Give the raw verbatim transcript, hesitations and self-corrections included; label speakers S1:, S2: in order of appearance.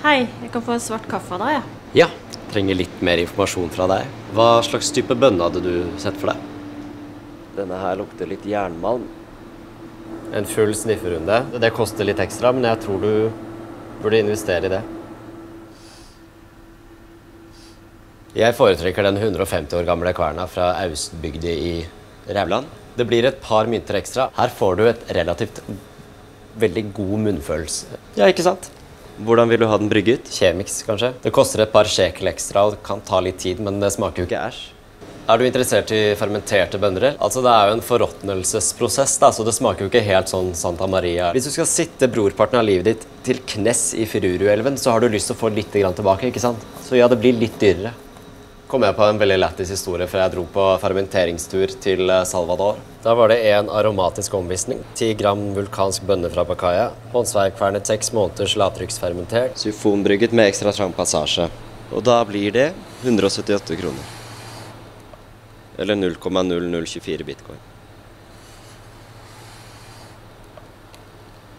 S1: Hei, jeg kan få en svart kaffe av deg, ja.
S2: Ja, trenger litt mer informasjon fra deg. Hva slags type bønne hadde du sett for deg?
S3: Denne her lukter litt jernmalm.
S2: En full snifferunde. Det koster litt ekstra, men jeg tror du burde investere i det. Jeg foretrekker den hundre og femti år gamle kverna fra Austbygdi i Rauland. Det blir et par mynter ekstra. Her får du et relativt veldig god munnfølelse.
S3: Ja, ikke sant? Hvordan vil du ha den brygget?
S2: Kjemiks, kanskje. Det koster et par shekel ekstra, og det kan ta litt tid, men det smaker jo ikke æsj. Er du interessert i fermenterte bønner? Altså, det er jo en forråtnelsesprosess, da, så det smaker jo ikke helt sånn Santa Maria. Hvis du skal sitte brorparten av livet ditt til knes i Firuruelven, så har du lyst til å få litt grann tilbake, ikke sant? Så ja, det blir litt dyrere. Kom jeg på en veldig lættis historie, for jeg dro på fermenteringstur til Salvador. Da var det en aromatisk omvisning. ti gram vulkansk bønne fra Pacaya. Håndsverkvernet seks måneders lavtrykksfermentert.
S3: Syfonbrygget med ekstra trang passasje. Og da blir det hundre og syttiåtte kroner. Eller null komma null null to fire bitcoin.